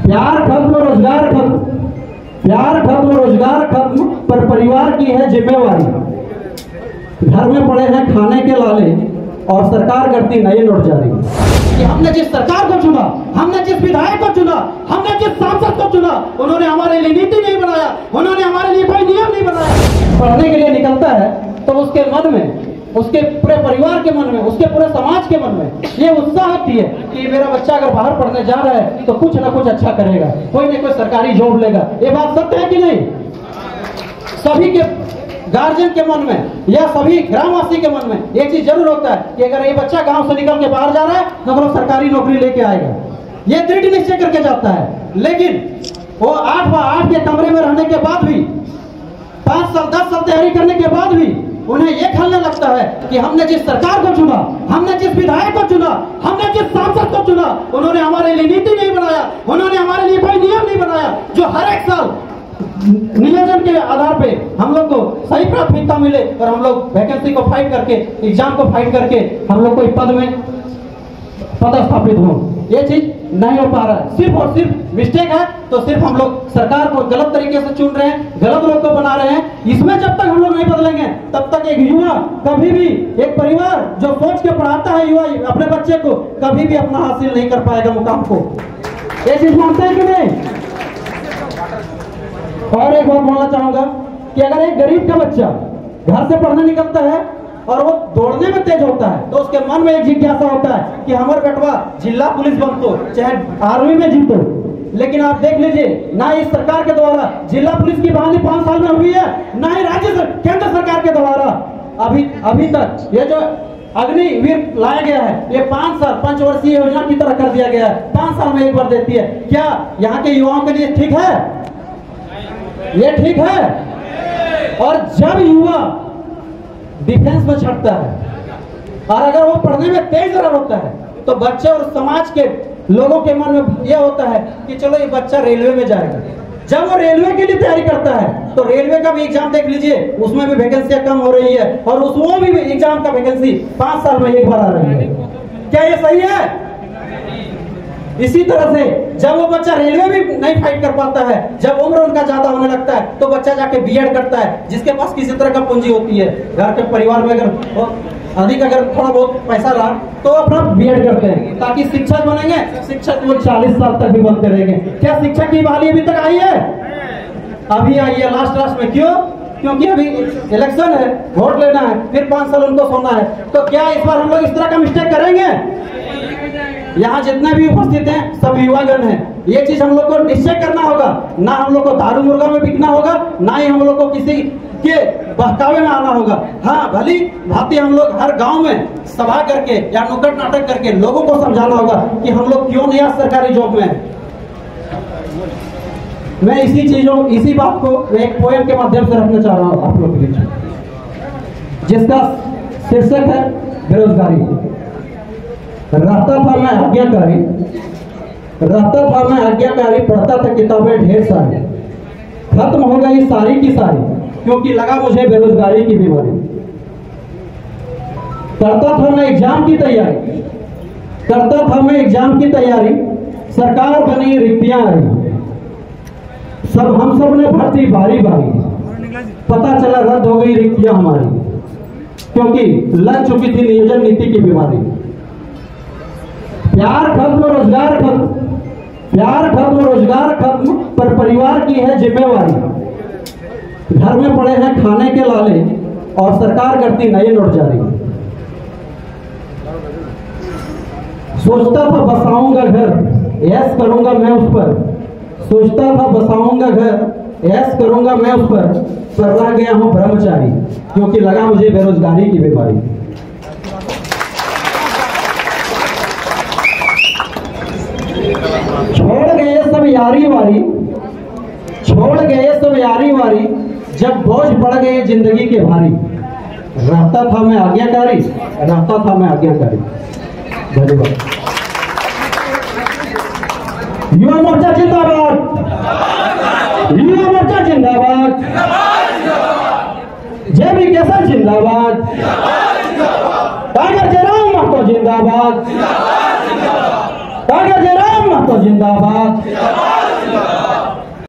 प्यार खत्म, रोजगार खत्म, प्यार खत्म, रोजगार खत्म, पर परिवार की है जिम्मेवारी। घर में पड़े हैं खाने के लाले और सरकार करती नए नोट जारी। कि हमने जिस सरकार को चुना, हमने जिस विधायक को चुना, हमने जिस सांसद को चुना, उन्होंने हमारे लिए नीति नहीं बनाया, उन्होंने हमारे लिए कोई नियम नहीं बनाया। पढ़ने के लिए निकलता है तो उसके मन में, उसके पूरे परिवार के मन में, उसके पूरे समाज के मन में ये उत्साह होती है कि मेरा बच्चा अगर बाहर पढ़ने जा रहा है तो कुछ ना कुछ अच्छा करेगा, कोई ना कोई सरकारी जॉब लेगा। ये बात सत्य है कि नहीं? सभी के गार्जियन के मन में या सभी ग्रामवासी के मन में एक चीज जरूर होता है कि अगर ये बच्चा गांव से निकल के बाहर जा रहा है तो मतलब सरकारी नौकरी लेके आएगा, ये दृढ़ निश्चय करके जाता है। लेकिन वो 8x8 के कमरे में रहने के बाद भी, 5 साल 10 साल तैयारी करने के बाद भी उन्हें यह खलने लगता है कि हमने जिस सरकार को चुना, हमने जिस विधायक को चुना, हमने जिस सांसद को चुना, उन्होंने हमारे लिए नीति नहीं बनाया, उन्होंने हमारे लिए कोई नियम नहीं बनाया जो हर एक साल नियोजन के आधार पे हम लोग को सही प्राथमिकता मिले और हम लोग वैकेंसी को फाइट करके, एग्जाम को फाइट करके हम लोग कोई पद में पदस्थापित हो। ये चीज नहीं हो पा रहा है, सिर्फ और सिर्फ मिस्टेक है। तो सिर्फ हम लोग सरकार को गलत तरीके से चुन रहे हैं, गलत लोग को बना रहे हैं। इसमें जब तक हम लोग नहीं बदलेंगे तब तक एक युवा कभी भी, एक परिवार जो सोच के पढ़ाता है युवा अपने बच्चे को, कभी भी अपना हासिल नहीं कर पाएगा मुकाम को। ये चीज मानते हैं कि नहीं? और एक बात बोलना चाहूंगा कि अगर एक गरीब का बच्चा घर से पढ़ने निकलता है और वो दौड़ने में तेज होता है तो उसके मन में एक जिज्ञासा होता है कि हमारे बेटवा जिला पुलिस बनतो, चाहे आर्मी में जीतो। लेकिन आप देख लीजिए, ना इस सरकार के द्वारा जिला पुलिस की बहाली 5 साल में हुई है, ना ही केंद्र सरकार के द्वारा अभी तक ये जो अग्निवीर लाया गया है, ये 5 साल 5 वर्षीय योजना की तरह कर दिया गया है, 5 साल में एक बार देती है। क्या यहाँ के युवाओं के लिए ठीक है? ये ठीक है? और जब युवा डिफेंस में छटता है और अगर वो पढ़ने में तेज जरा होता है तो बच्चे और समाज के लोगों के मन में यह होता है कि चलो ये बच्चा रेलवे में जाएगा। जब वो रेलवे के लिए तैयारी करता है तो रेलवे का भी एग्जाम देख लीजिए, उसमें भी वैकेंसियां कम हो रही है और उसमें भी एग्जाम का वैकेंसी 5 साल में एक बार आ रही है। क्या ये सही है? इसी तरह से जब वो बच्चा रेलवे भी नहीं फाइट कर पाता है, जब उम्र उनका ज्यादा होने लगता है तो बच्चा जाके बीएड करता है, जिसके पास किसी तरह का पूंजी होती है, घर के परिवार में अगर अधिक अगर थोड़ा बहुत पैसा रहा तो अपना बीएड करते हैं ताकि शिक्षक बनेंगे। शिक्षक वो 40 साल तक भी बनते रहेंगे। क्या शिक्षक की बहाली अभी तक आई है? अभी आई है लास्ट में। क्यों? क्योंकि अभी इलेक्शन है, वोट लेना है, फिर 5 साल उनको सोना है। तो क्या इस बार हम लोग इस तरह का मिस्टेक करेंगे? यहाँ जितने भी उपस्थित हैं सब युवागण हैं, ये चीज हम लोग को निश्चय करना होगा। ना हम लोग को दारू मुर्गा में बिकना होगा, ना ही हम लोग को किसी के बहकावे में आना होगा। हाँ, भली भांति हम लोग हर गांव में सभा करके या नुक्कड़ नाटक करके लोगों को समझाना होगा कि हम लोग क्यों नहीं आज सरकारी जॉब में हैं। मैं इसी बात को एक पोएम के माध्यम से रखना चाह रहा हूँ आप लोग के बीच, जिसका शीर्षक है बेरोजगारी। रहता था मैं आज्ञाकारी, पढ़ता था किताबें ढेर सारी, खत्म हो गई सारी की सारी क्योंकि लगा मुझे बेरोजगारी की बीमारी। करता था मैं एग्जाम की तैयारी, सरकार बनी रिक्तियां आई, हम सब ने भर्ती बारी बारी, पता चला रद्द हो गई रिक्तियां हमारी क्योंकि लग चुकी थी नियोजन नीति की बीमारी। प्यार खत्म, रोजगार खत्म, पर परिवार की है जिम्मेवारी। घर में पड़े हैं खाने के लाले और सरकार करती नए नोट जारी। सोचता था बसाऊंगा घर, ऐश करूंगा मैं उस पर, सोचता था बसाऊंगा घर, ऐश करूंगा मैं उस पर रह गया हूं ब्रह्मचारी क्योंकि लगा मुझे बेरोजगारी की बीमारी। छोड़ गए सब यारी वारी, जब बोझ पड़ गए जिंदगी के भारी। रहता था मैं आज्ञाकारी। धन्यवाद। युवा मोर्चा जिंदाबाद, जय भी केसर जिंदाबाद, टाइगर जयराम महतो जिंदाबाद, टाइगर जयराम महतो जिंदाबाद।